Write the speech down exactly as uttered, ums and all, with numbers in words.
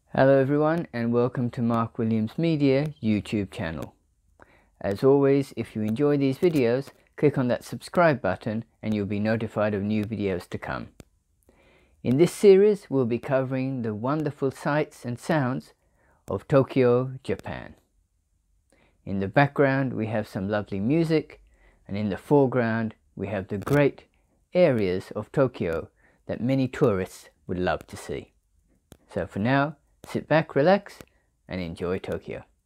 Hello everyone and welcome to Mark Williams Media YouTube channel. As always, if you enjoy these videos, click on that subscribe button and you'll be notified of new videos to come. In this series, we'll be covering the wonderful sights and sounds of Tokyo, Japan. In the background, we have some lovely music, and in the foreground, we have the great areas of Tokyo that many tourists would love to see. So for now, sit back, relax, and enjoy Tokyo.